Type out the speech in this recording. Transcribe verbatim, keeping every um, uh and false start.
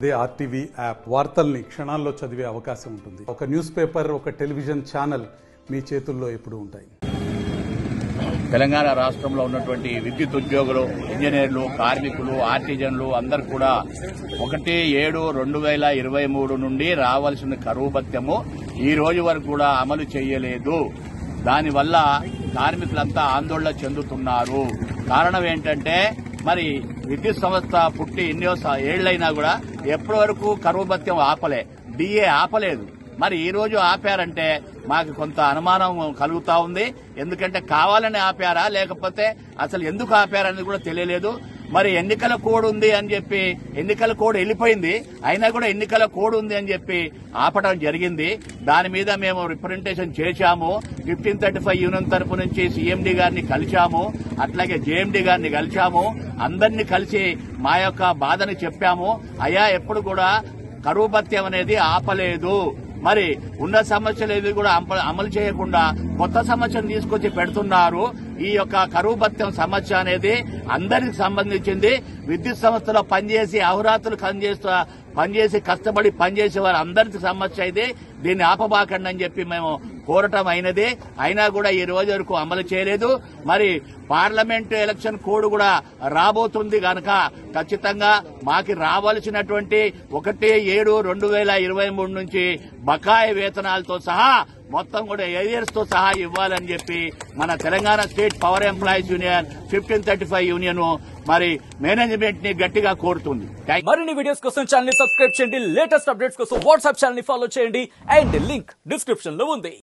They RTV app వార్తల్ని క్షణాల్లో చదివే అవకాశం ఉంటుంది. ఒక న్యూస్ పేపర్, ఒక టెలివిజన్ ఛానల్ మీ చేతుల్లో ఎప్పుడూ ఉంటాయి. తెలంగాణ రాష్ట్రంలో ఉన్నటువంటి విద్యుత్ ఉద్యోగులు, ఇంజనీర్లు, కార్మికులు, ఆర్టిజన్లు అందరూ కూడా ఒకటి ఏడు రెండు వేల ఇరవై మూడు నుండి రావాల్సిన కరువు భత్యము ఈ రోజు వరకు కూడా అమలు చేయలేదు. దానివల్ల కార్మికులంతా ఆందోళన చెందుతున్నారు. కారణం ఏంటంటే మరి విద్యుత్ సంస్థ పుట్టి ఎన్నో ఏళ్లైనా కూడా ఎప్పటి వరకు కరువు భత్యం ఆపలే, డిఏ ఆపలేదు. మరి ఈ రోజు ఆపారంటే మాకు కొంత అనుమానం కలుగుతా ఉంది. ఎందుకంటే కావాలని ఆపారా లేకపోతే అసలు ఎందుకు ఆపారనేది కూడా తెలియలేదు. మరి ఎన్నికల కోడ్ ఉంది అని చెప్పి ఎన్నికల కోడ్ వెళ్ళిపోయింది, అయినా కూడా ఎన్నికల కోడ్ ఉంది అని చెప్పి ఆపడం జరిగింది. దాని మీద మేము రిప్రజెంటేషన్ చేశాము. ఫిఫ్టీన్ థర్టీ ఫైవ్ యూనియన్ తరఫు నుంచి సీఎండీ గారిని కలిశాము, అట్లాగే జేఎండీ గారిని కలిశాము. అందరినీ కలిసి మా యొక్క బాధని చెప్పాము. అయ్యా ఎప్పుడు కూడా కరువు భత్యం అనేది ఆపలేదు, మరి ఉన్న సమస్యలు ఏవి కూడా అమలు చేయకుండా కొత్త సమస్యను తీసుకొచ్చి పెడుతున్నారు. ఈ యొక్క కరువు భత్యం సమస్య అనేది అందరికి సంబంధించింది. విద్యుత్ సంస్థలో పనిచేసి అహోరాత్రులు పనిచేస్తూ పనిచేసి కష్టపడి పనిచేసే వారు అందరికి సమస్య ఇది. దీన్ని ఆపబాకండి అని చెప్పి మేము కోరటం అయినది. అయినా కూడా ఈ రోజు వరకు అమలు చేయలేదు. మరి పార్లమెంటు ఎలక్షన్ కోడ్ కూడా రాబోతుంది కనుక ఖచ్చితంగా మాకు రావాల్సినటువంటి ఒకటి ఏడు రెండు వేల ఇరవై మూడు నుంచి బకాయి వేతనాలతో సహా మొత్తం కూడా ఏరియర్స్ తో సహా ఇవ్వాలని చెప్పి మన Telangana state power employees union fifteen thirty five union మరి మేనేజ్మెంట్ ని గట్టిగా కోరుతుంది. మరిన్ని వీడియోస్ కోసం ఛానల్ ని సబ్స్క్రైబ్ చేయండి. లేటెస్ట్ అప్డేట్స్ కోసం వాట్సాప్ ఛానల్ ని ఫాలో చేయండి. అండ్ లింక్ డిస్క్రిప్షన్ లో ఉంది.